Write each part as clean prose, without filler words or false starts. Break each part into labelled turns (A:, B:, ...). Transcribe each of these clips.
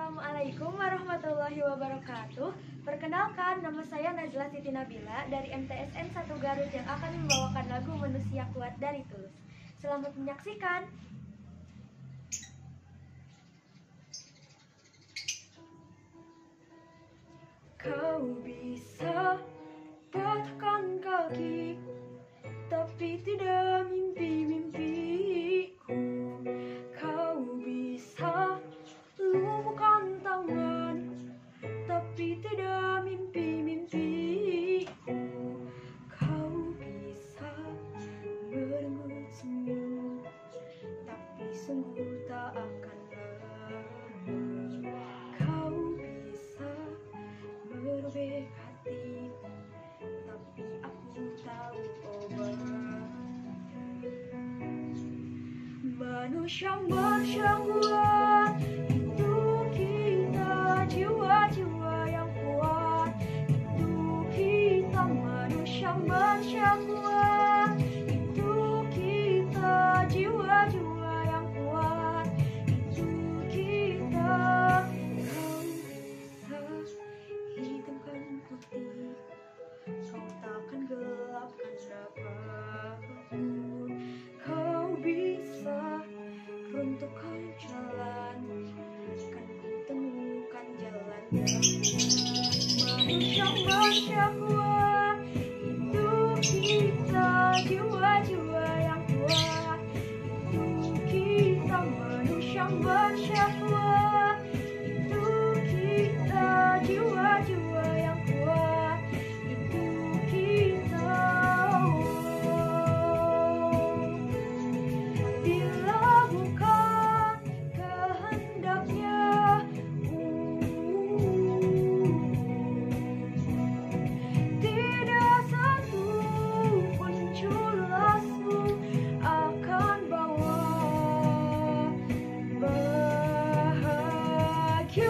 A: Assalamualaikum warahmatullahi wabarakatuh. Perkenalkan, nama saya Najla Siti Nabila dari MTSN 1 Garut yang akan membawakan lagu Manusia Kuat dari Tulus. Selamat menyaksikan. Kau bisa patahkan kaki, tapi tidak mimpi-mimpiku. Kau bisa lumpuhkan tangan, tapi tidak mimpi-mimpiku. Kau bisa merenggut senyum, tapi sungguh tak akan lama. Kau bisa merobek hati, tapi aku tahu obat. Manusia kuat, itu kita, jiwa-jiwa yang kuat. Itu kita, manusia kuat. Itu kita, jiwa-jiwa yang kuat. Itu kita. Kau bisa hitamkan putih, kau takkan gelapkan apapun. Kau bisa runtuhkan jalan, kan ku temukan jalannya. Manusia kuat, itu kita, jiwa-jiwa yang kuat. Itu kita, manusia kuat. Itu kita, jiwa-jiwa yang kuat. Itu kita. Bila bukan kehendaknya, tidak satu pun culasmu akan bawa bahagia.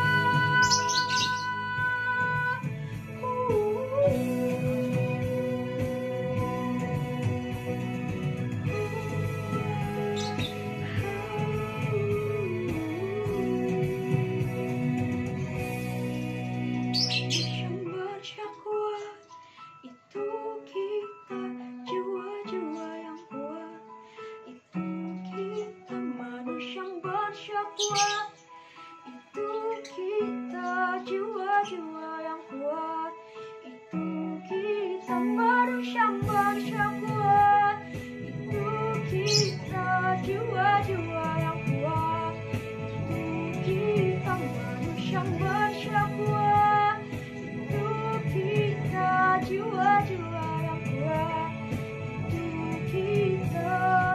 A: Manusia kuat, itu kita, jiwa-jiwa yang kuat. Itu kita, manusia kuat. Itu kita, jiwa-jiwa yang kuat. Itu kita, manusia kuat. Itu kita, jiwa-jiwa yang kuat. Itu kita, manusia kuat. Itu kita, jiwa-jiwa yang kuat. Itu kita.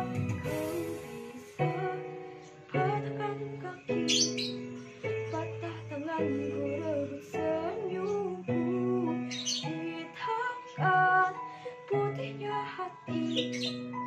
A: Kau bisa patahkan kaki, patah tanganku, rebut senyumku, hitamkan putihnya hati.